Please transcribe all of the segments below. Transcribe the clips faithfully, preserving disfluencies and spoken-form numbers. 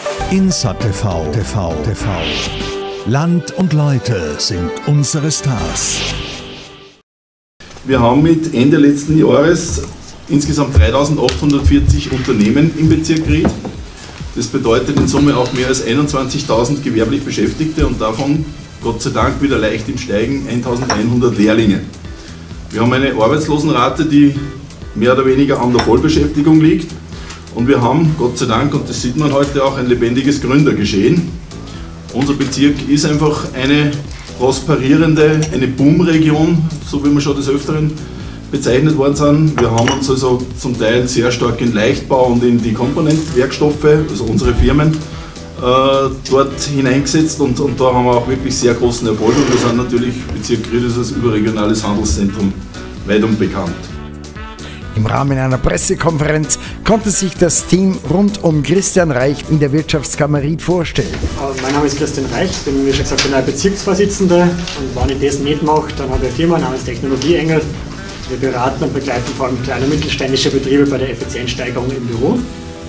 Insa T V, T V, T V. Land und Leute sind unsere Stars. Wir haben mit Ende letzten Jahres insgesamt dreitausendachthundertvierzig Unternehmen im Bezirk Ried. Das bedeutet in Summe auch mehr als einundzwanzigtausend gewerblich Beschäftigte und davon, Gott sei Dank, wieder leicht im Steigen, eintausendeinhundert Lehrlinge. Wir haben eine Arbeitslosenrate, die mehr oder weniger an der Vollbeschäftigung liegt. Und wir haben, Gott sei Dank, und das sieht man heute auch, ein lebendiges Gründergeschehen. Unser Bezirk ist einfach eine prosperierende, eine Boomregion, so wie wir schon des Öfteren bezeichnet worden sind. Wir haben uns also zum Teil sehr stark in Leichtbau und in die Komponentwerkstoffe, also unsere Firmen, äh, dort hineingesetzt und, und da haben wir auch wirklich sehr großen Erfolg und wir sind natürlich, Bezirk Ried ist als überregionales Handelszentrum weit und bekannt. Im Rahmen einer Pressekonferenz konnte sich das Team rund um Christian Reich in der Wirtschaftskammer Ried vorstellen. Mein Name ist Christian Reich, ich bin wie schon gesagt der neue Bezirksvorsitzende und wenn ich das nicht mache, dann habe ich eine Firma namens Technologieengel. Wir beraten und begleiten vor allem kleine und mittelständische Betriebe bei der Effizienzsteigerung im Büro.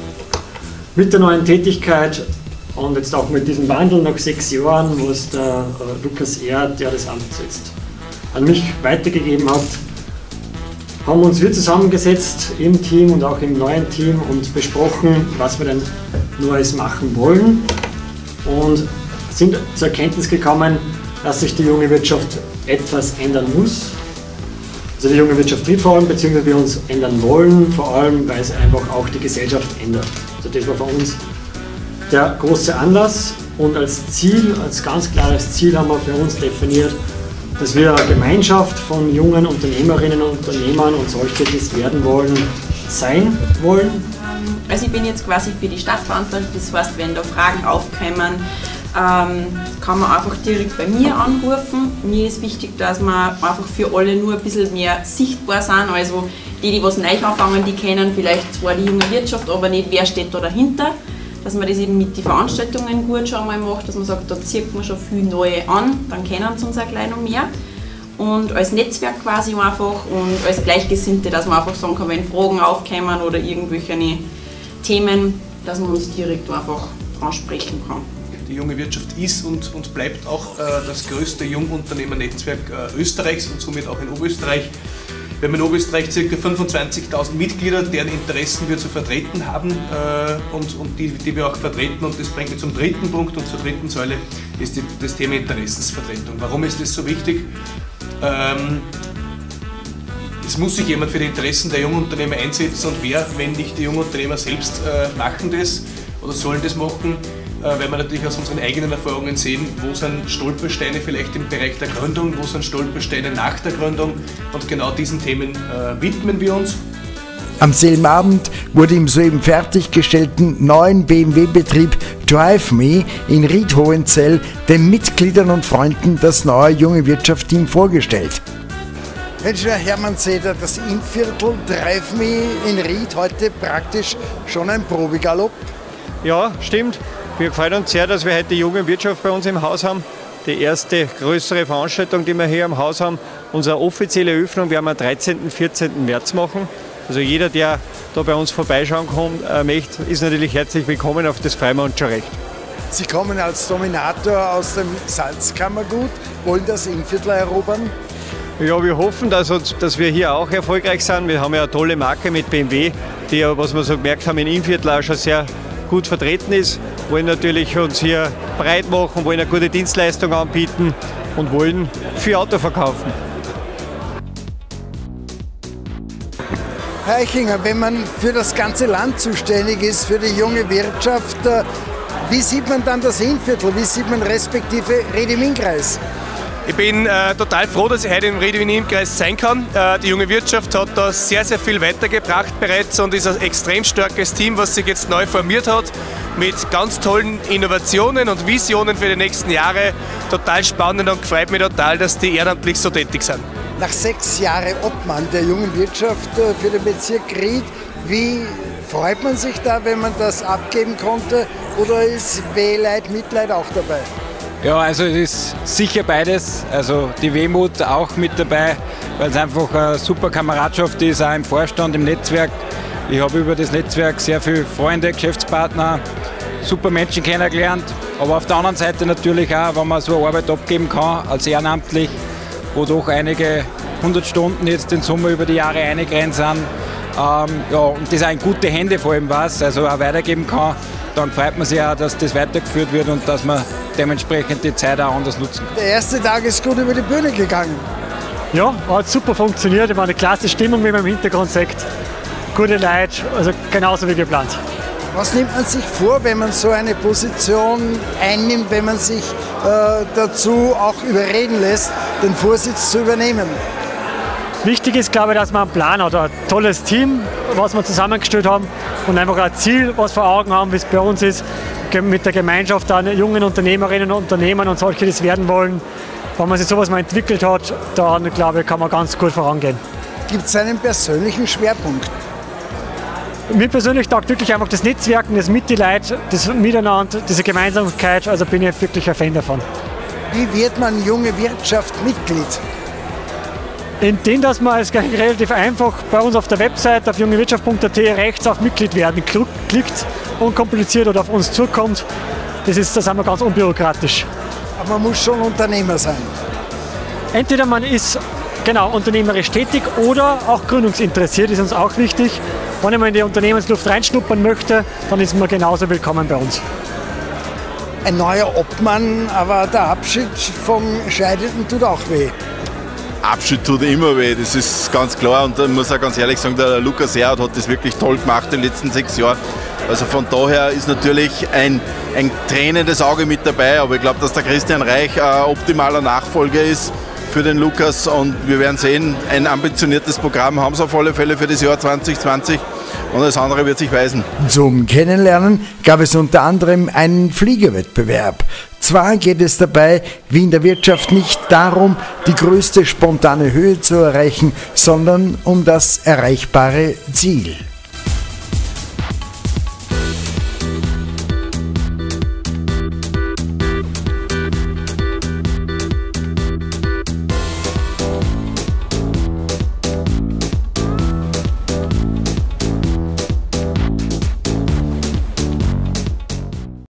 Mit der neuen Tätigkeit und jetzt auch mit diesem Wandel nach sechs Jahren, wo es der äh, Lukas Erd, der das Amt jetzt an mich weitergegeben hat, haben uns wir zusammengesetzt im Team und auch im neuen Team und besprochen, was wir denn Neues machen wollen und sind zur Erkenntnis gekommen, dass sich die junge Wirtschaft etwas ändern muss. Also die junge Wirtschaft Ried vor allem, beziehungsweise wir uns ändern wollen, vor allem weil es einfach auch die Gesellschaft ändert. Also das war für uns der große Anlass und als Ziel, als ganz klares Ziel haben wir für uns definiert, dass wir eine Gemeinschaft von jungen Unternehmerinnen und Unternehmern und solche, die es werden wollen, sein wollen. Also ich bin jetzt quasi für die Stadt verantwortlich, das heißt, wenn da Fragen aufkommen, ähm, kann man einfach direkt bei mir anrufen. Mir ist wichtig, dass wir einfach für alle nur ein bisschen mehr sichtbar sind, also die, die was neu anfangen, die kennen vielleicht zwar die junge Wirtschaft, aber nicht, wer steht da dahinter. Dass man das eben mit den Veranstaltungen gut schon mal macht, dass man sagt, da zieht man schon viel Neue an, dann kennen sie uns auch gleich noch mehr. Und als Netzwerk quasi einfach und als Gleichgesinnte, dass man einfach sagen kann, wenn Fragen aufkommen oder irgendwelche Themen, dass man uns direkt einfach ansprechen kann. Die junge Wirtschaft ist und, und bleibt auch äh, das größte Jungunternehmernetzwerk äh, Österreichs und somit auch in Oberösterreich. Wir haben in Oberösterreich ca. fünfundzwanzigtausend Mitglieder, deren Interessen wir zu vertreten haben äh, und, und die, die wir auch vertreten. Und das bringt mich zum dritten Punkt und zur dritten Säule, ist die, das Thema Interessensvertretung. Warum ist das so wichtig? Ähm, es muss sich jemand für die Interessen der Jungunternehmer einsetzen und wer, wenn nicht die Jungunternehmer selbst, äh, machen das oder sollen das machen. Weil wir natürlich aus unseren eigenen Erfahrungen sehen, wo sind Stolpersteine vielleicht im Bereich der Gründung, wo sind Stolpersteine nach der Gründung und genau diesen Themen äh, widmen wir uns. Am selben Abend wurde im soeben fertiggestellten neuen B M W-Betrieb Drive Me in Ried-Hohenzell den Mitgliedern und Freunden das neue junge Wirtschaft-Team vorgestellt. Herr Hermann Seder, das Innviertel Drive Me in Ried heute praktisch schon ein Probegalopp. Ja, stimmt. Wir freuen uns sehr, dass wir heute die junge Wirtschaft bei uns im Haus haben. Die erste größere Veranstaltung, die wir hier im Haus haben. Unsere offizielle Eröffnung werden wir am dreizehnten und vierzehnten März machen. Also jeder, der da bei uns vorbeischauen kommt, äh, möchte, ist natürlich herzlich willkommen. Auf das freuen wir uns schon recht. Sie kommen als Dominator aus dem Salzkammergut, wollen das Innviertel erobern? Ja, wir hoffen, dass, uns, dass wir hier auch erfolgreich sind. Wir haben ja eine tolle Marke mit B M W, die ja, was wir so gemerkt haben, in Innviertel auch schon sehr gut vertreten ist, wollen natürlich uns hier breit machen, wollen eine gute Dienstleistung anbieten und wollen viel Auto verkaufen. Herr Eichinger, wenn man für das ganze Land zuständig ist, für die junge Wirtschaft, wie sieht man dann das Innviertel, wie sieht man respektive Ried-im-Inn-Kreis? Ich bin äh, total froh, dass ich heute im Ried-im-Inn-Kreis sein kann. Äh, die junge Wirtschaft hat da sehr, sehr viel weitergebracht bereits und ist ein extrem starkes Team, was sich jetzt neu formiert hat, mit ganz tollen Innovationen und Visionen für die nächsten Jahre. Total spannend und freut mich total, dass die ehrenamtlich so tätig sind. Nach sechs Jahren Obmann der jungen Wirtschaft für den Bezirk Ried, wie freut man sich da, wenn man das abgeben konnte, oder ist Wehleid, Mitleid auch dabei? Ja, also es ist sicher beides, also die Wehmut auch mit dabei, weil es einfach eine super Kameradschaft ist, auch im Vorstand, im Netzwerk. Ich habe über das Netzwerk sehr viele Freunde, Geschäftspartner, super Menschen kennengelernt, aber auf der anderen Seite natürlich auch, wenn man so eine Arbeit abgeben kann, als ehrenamtlich, wo doch einige hundert Stunden jetzt in Summe über die Jahre eingerannt sind, ähm, ja, und das auch in gute Hände vor allem was, also auch weitergeben kann, dann freut man sich auch, dass das weitergeführt wird und dass man dementsprechend die Zeit auch anders nutzen kann. Der erste Tag ist gut über die Bühne gegangen. Ja, hat super funktioniert. Es war eine klasse Stimmung, wie man im Hintergrund sieht. Gute Leute, also genauso wie geplant. Was nimmt man sich vor, wenn man so eine Position einnimmt, wenn man sich äh, dazu auch überreden lässt, den Vorsitz zu übernehmen? Wichtig ist, glaube ich, dass man einen Plan hat, ein tolles Team, was wir zusammengestellt haben und einfach ein Ziel, was vor Augen haben, wie es bei uns ist, mit der Gemeinschaft an jungen Unternehmerinnen und Unternehmern und solche, die es werden wollen. Wenn man sich sowas mal entwickelt hat, dann, glaube ich, kann man ganz gut vorangehen. Gibt es einen persönlichen Schwerpunkt? Mir persönlich taugt wirklich einfach das Netzwerken, das mit die Leute, das Miteinander, diese Gemeinsamkeit, also bin ich wirklich ein Fan davon. Wie wird man junge Wirtschaft Mitglied? Indem, dass man es relativ einfach bei uns auf der Website auf jungewirtschaft punkt a t rechts auf Mitglied werden klickt, unkompliziert oder auf uns zukommt. Das ist, da sind wir ganz unbürokratisch. Aber man muss schon Unternehmer sein. Entweder man ist genau unternehmerisch tätig oder auch gründungsinteressiert, ist uns auch wichtig. Wenn man in die Unternehmensluft reinschnuppern möchte, dann ist man genauso willkommen bei uns. Ein neuer Obmann, aber der Abschied vom Scheidenden tut auch weh. Abschied tut immer weh, das ist ganz klar. Und ich muss auch ganz ehrlich sagen, der Lukas Erhard hat das wirklich toll gemacht in den letzten sechs Jahren. Also von daher ist natürlich ein, ein tränendes Auge mit dabei, aber ich glaube, dass der Christian Reich ein optimaler Nachfolger ist für den Lukas und wir werden sehen, ein ambitioniertes Programm haben sie auf alle Fälle für das Jahr zwanzig zwanzig und das andere wird sich weisen. Zum Kennenlernen gab es unter anderem einen Fliegerwettbewerb. Zwar geht es dabei, wie in der Wirtschaft, nicht darum, die größte spontane Höhe zu erreichen, sondern um das erreichbare Ziel.